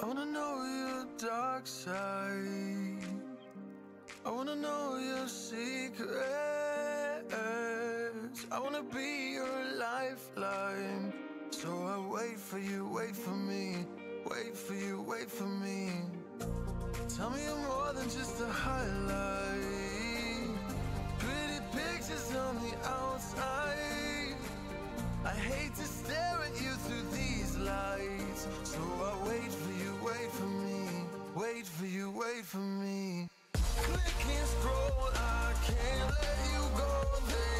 I wanna know your dark side. I wanna know your secrets. I wanna be your lifeline. So I wait for you, wait for me. Wait for you, wait for me. Tell me you're more than just a highlight. Pretty pictures on the outside. I hate to stare at you through these lights. So I wait for you, wait for me. Wait for you, wait for me. Click and scroll, I can't let you go there.